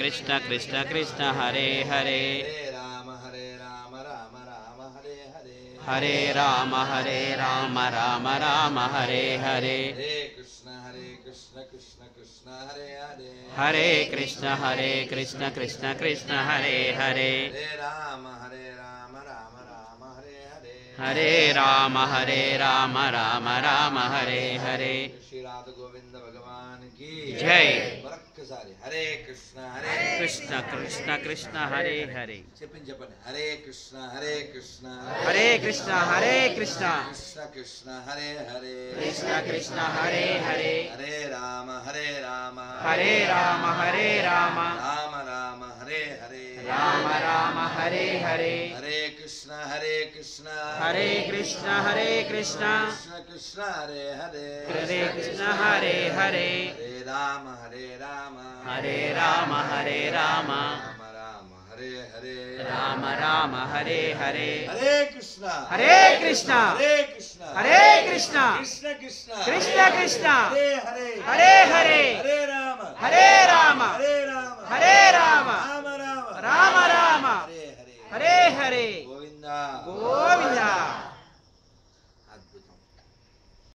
कृष्ण कृष्ण कृष्ण हरे हरे हरे राम राम राम हरे हरे हरे राम राम राम हरे हरे हरे कृष्ण कृष्ण कृष्ण हरे हरे हरे कृष्ण कृष्ण कृष्ण हरे हरे हरे राम राम राम हरे हरे हरे राम राम राम हरे हरे श्री राधा गोविंद भगवान की जय। मरొక్కసారి हरे कृष्ण कृष्ण कृष्ण कृष्ण हरे हरे చెప్పండి చెప్పండి हरे कृष्ण हरे कृष्ण कृष्ण कृष्ण हरे हरे कृष्ण कृष्ण हरे हरे हरे राम हरे राम राम राम हरे हरे राम हरे हरे हरे कृष्ण कृष्ण कृष्ण कृष्ण कृष्ण हरे हरे हरे कृष्ण हरे हरे हरे राम हरे राम राम राम हरे हरे राम हरे हरे हरे कृष्ण कृष्ण कृष्ण कृष्ण कृष्ण कृष्ण कृष्ण हरे हरे हरे हरे हरे राम हरे राम राम राम राम हरे हरे गोविंदा गोविंद